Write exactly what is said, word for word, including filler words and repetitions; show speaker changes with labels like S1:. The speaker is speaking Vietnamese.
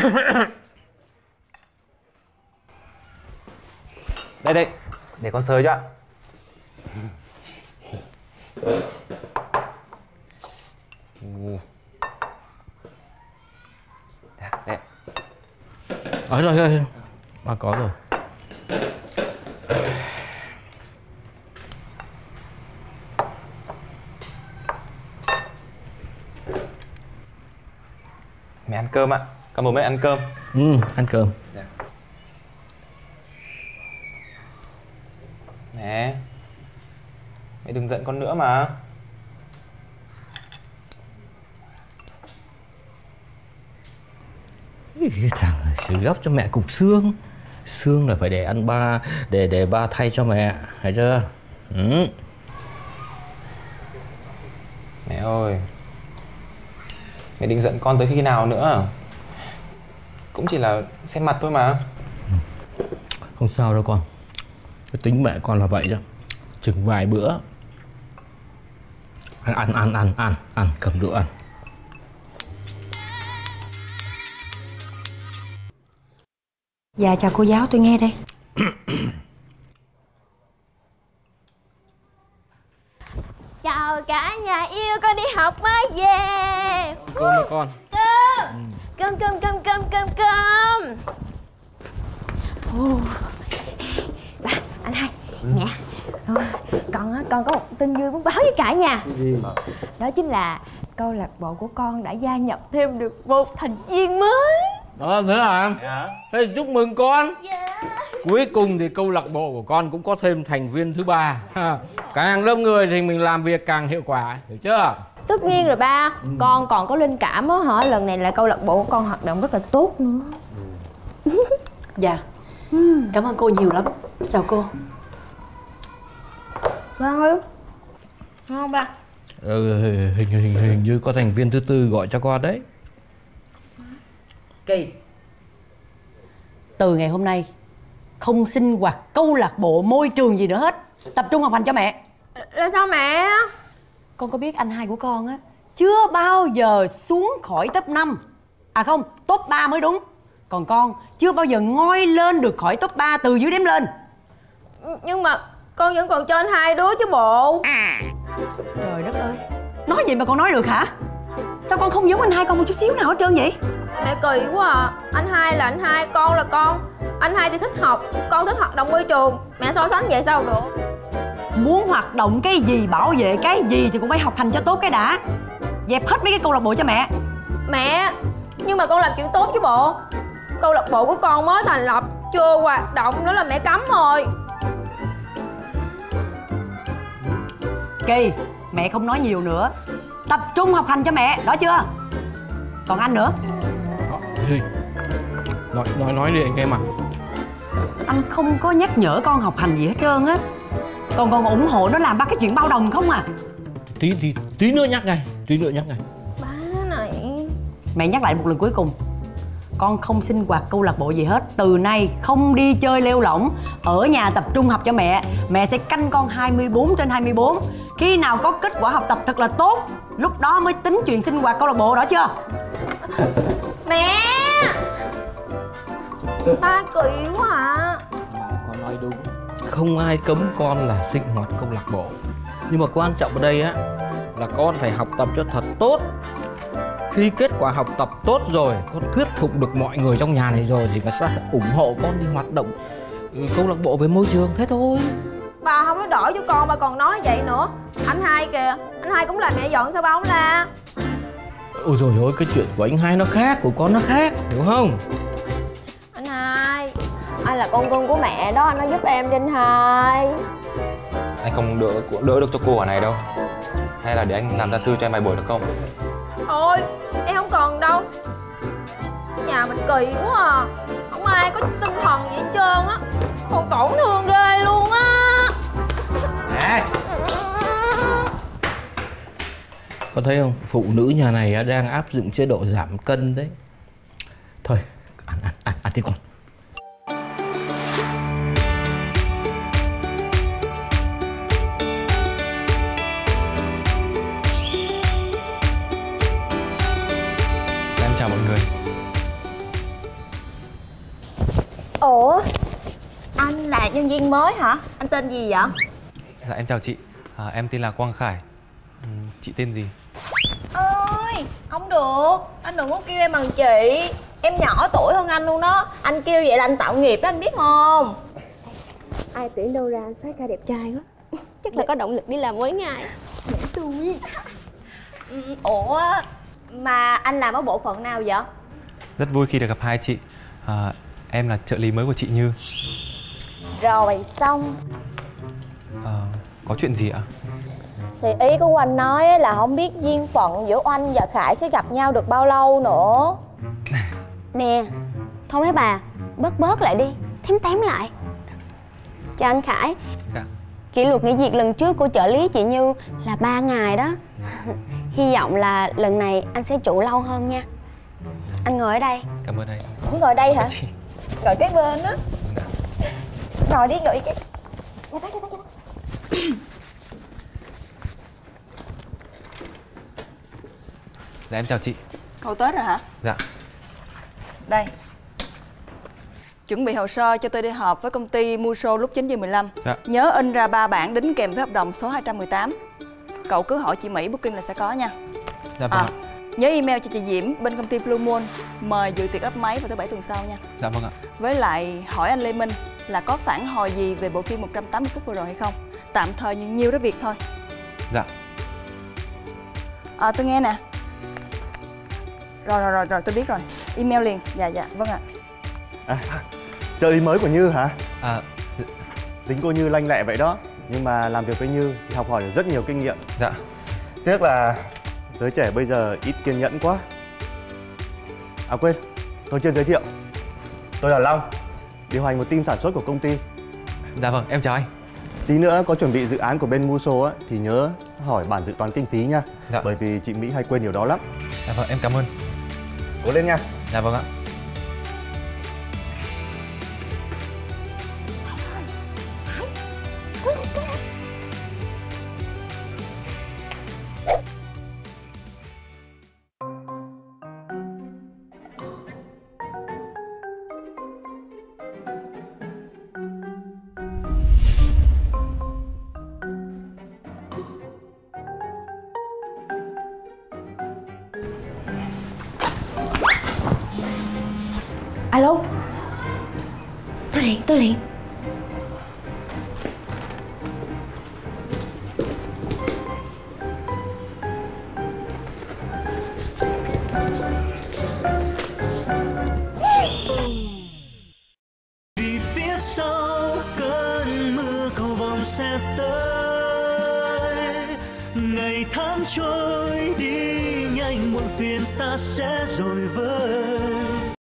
S1: Đây đây, để con sới cho ạ. Đây.
S2: Ờ rồi, rồi, bà có rồi.
S1: Mẹ ăn cơm ạ. Con bố mẹ ăn cơm.
S2: Ừ, ăn cơm.
S1: Dạ. Mẹ, mẹ đừng giận con nữa mà.
S2: Cái thằng này xử gấp cho mẹ cục xương. Xương là phải để ăn ba, để để ba thay cho mẹ, thấy chưa? Ừ.
S1: Mẹ ơi, mẹ định giận con tới khi nào nữa? Cũng chỉ là xem mặt thôi mà.
S2: Không sao đâu con. Cái tính mẹ con là vậy đó. Chừng vài bữa ăn ăn ăn ăn ăn ăn cầm đũa ăn.
S3: Dạ chào cô giáo, tôi nghe đây.
S4: Chào cả nhà yêu, con đi học mới về.
S2: Cơm ơi con.
S4: Cơm. Cơm cơm cơm cơm cơm cơm. Oh. Ba, anh hai, mẹ. Con con có một tin vui muốn báo với cả nhà.
S2: Gì?
S4: Đó chính là câu lạc bộ của con đã gia nhập thêm được một thành viên mới.
S2: Đó, thế à?
S1: Dạ.
S2: Thế chúc mừng con.
S4: Dạ.
S2: Cuối cùng thì câu lạc bộ của con cũng có thêm thành viên thứ ba. Càng đông người thì mình làm việc càng hiệu quả, hiểu chưa?
S4: Tất nhiên rồi ba. Ừ. Con còn có linh cảm á hả? Lần này là câu lạc bộ của con hoạt động rất là tốt nữa.
S3: Ừ. Dạ. Ừ. Cảm ơn cô nhiều lắm. Chào cô.
S4: Vâng ơi. Ngon ba.
S2: Ừ, hình, hình, hình, hình như có thành viên thứ tư gọi cho con đấy.
S3: Kỳ. Từ ngày hôm nay không sinh hoạt câu lạc bộ môi trường gì nữa hết. Tập trung học hành cho mẹ.
S4: Là sao mẹ?
S3: Con có biết anh hai của con á chưa bao giờ xuống khỏi top năm. À không, top ba mới đúng. Còn con chưa bao giờ ngoi lên được khỏi top ba từ dưới đếm lên.
S4: Nhưng mà con vẫn còn trên hai đứa chứ bộ.
S3: Trời đất ơi, nói gì mà con nói được hả? Sao con không giống anh hai con một chút xíu nào hết trơn vậy?
S4: Mẹ kỳ quá à. Anh hai là anh hai, con là con. Anh hai thì thích học, con thích hoạt động môi trường. Mẹ so sánh vậy sao được?
S3: Muốn hoạt động cái gì, bảo vệ cái gì thì cũng phải học hành cho tốt cái đã. Dẹp hết mấy cái câu lạc bộ cho mẹ.
S4: Mẹ, nhưng mà con làm chuyện tốt chứ bộ. Câu lạc bộ của con mới thành lập, chưa hoạt động nữa là mẹ cấm rồi.
S3: Kỳ, mẹ không nói nhiều nữa. Tập trung học hành cho mẹ, đó chưa? Còn anh nữa.
S2: Gì? Nói, nói, nói đi anh em à.
S3: Anh không có nhắc nhở con học hành gì hết trơn á. Còn còn ủng hộ nó làm ba cái chuyện bao đồng không à.
S2: Tí, tí, tí nữa nhắc ngay, tí nữa nhắc ngay.
S4: Ba này.
S3: Mẹ nhắc lại một lần cuối cùng. Con không sinh hoạt câu lạc bộ gì hết. Từ nay không đi chơi lêu lỏng. Ở nhà tập trung học cho mẹ. Mẹ sẽ canh con hai mươi bốn trên hai mươi bốn. Khi nào có kết quả học tập thật là tốt, lúc đó mới tính chuyện sinh hoạt câu lạc bộ, đó chưa?
S4: Mẹ, ba kỳ quá à.
S2: Con nói đúng. Không ai cấm con là sinh hoạt câu lạc bộ. Nhưng mà quan trọng ở đây á là con phải học tập cho thật tốt. Khi kết quả học tập tốt rồi, con thuyết phục được mọi người trong nhà này rồi thì người ta sẽ ủng hộ con đi hoạt động câu lạc bộ về môi trường, thế thôi.
S4: Bà không có đổi cho con, bà còn nói vậy nữa. Anh hai kìa, anh hai cũng là mẹ giận sao ba không la?
S2: Ôi dồi ôi, cái chuyện của anh hai nó khác, của con nó khác, hiểu không?
S4: Anh hai, anh là con cưng của mẹ đó, anh nói giúp em đi anh hai.
S1: Anh không đỡ đỡ được cho cô ở này đâu. Hay là để anh làm gia sư cho em vài buổi được không?
S4: Thôi, em không cần đâu. Nhà mình kỳ quá à. Không ai có tinh thần gì hết trơn á. Còn tổn thương ghê luôn á.
S2: Nè, con thấy không? Phụ nữ nhà này đang áp dụng chế độ giảm cân đấy. Thôi, ăn, ăn, ăn, ăn đi con.
S1: Em chào mọi người.
S4: Ủa, anh là nhân viên mới hả? Anh tên gì vậy?
S1: Dạ em chào chị, à, em tên là Quang Khải. Ừ, chị tên gì?
S4: Ơi, không được. Anh đừng có kêu em bằng chị. Em nhỏ tuổi hơn anh luôn đó. Anh kêu vậy là anh tạo nghiệp đó, anh biết không? Ai tuyển đâu ra anh soái ca đẹp trai quá. Chắc là có động lực đi làm mỗi ngày. Để tôi. Ừ, ủa, mà anh làm ở bộ phận nào vậy?
S1: Rất vui khi được gặp hai chị. À, em là trợ lý mới của chị Như.
S4: Rồi xong.
S1: À, có chuyện gì ạ?
S4: Thì ý của Oanh nói là không biết duyên phận giữa Oanh và Khải sẽ gặp nhau được bao lâu nữa.
S5: Nè, thôi mấy bà, bớt bớt lại đi, thém tém lại. Chào anh Khải.
S1: Dạ.
S5: Kỷ luật nghỉ việc lần trước của trợ lý chị Như là ba ngày đó. Hy vọng là lần này anh sẽ trụ lâu hơn nha. Anh ngồi ở đây.
S1: Cảm ơn anh.
S4: Cũng ngồi đây hả?
S1: Chị.
S4: Ngồi kế bên á.
S1: Dạ.
S4: Ngồi đi, ngồi cái.
S1: Dạ em chào chị.
S6: Cậu Tết rồi hả?
S1: Dạ.
S6: Đây. Chuẩn bị hồ sơ cho tôi đi họp với công ty Muso lúc chín giờ mười lăm.
S1: Dạ.
S6: Nhớ in ra ba bản đính kèm với hợp đồng số hai trăm mười tám. Cậu cứ hỏi chị Mỹ booking là sẽ có nha.
S1: Dạ vâng
S6: À,
S1: ạ.
S6: nhớ email cho chị Diễm bên công ty Blue Moon mời dự tiệc ấp máy vào thứ bảy tuần sau nha.
S1: Dạ vâng ạ.
S6: Với lại hỏi anh Lê Minh là có phản hồi gì về bộ phim một trăm tám mươi phút vừa rồi hay không. Tạm thời như nhiêu đó việc thôi.
S1: Dạ.
S6: À tôi nghe nè. Rồi rồi rồi rồi tôi biết rồi. Email liền. Dạ dạ vâng ạ.
S7: À, trợ lý mới của Như hả?
S1: À,
S7: Tính cô Như lanh lẹ vậy đó. Nhưng mà làm việc với Như thì học hỏi được rất nhiều kinh nghiệm.
S1: dạ.
S7: Tiếc là giới trẻ bây giờ ít kiên nhẫn quá. À quên, tôi chưa giới thiệu. Tôi là Long, điều hành một team sản xuất của công ty.
S1: Dạ vâng, em chào anh.
S7: Tí nữa có chuẩn bị dự án của bên Muso á, thì nhớ hỏi bản dự toán kinh phí nha.
S1: Dạ.
S7: Bởi vì chị Mỹ hay quên điều đó lắm.
S1: Dạ vâng, em cảm ơn.
S7: Cố lên nha.
S1: Dạ vâng ạ.
S5: Alo. Tôi liền, tôi liền.
S8: Vì phía sau cơn mưa cầu vồng sẽ tới, ngày tháng trôi đi nhanh muộn phiền ta sẽ rồi vơi.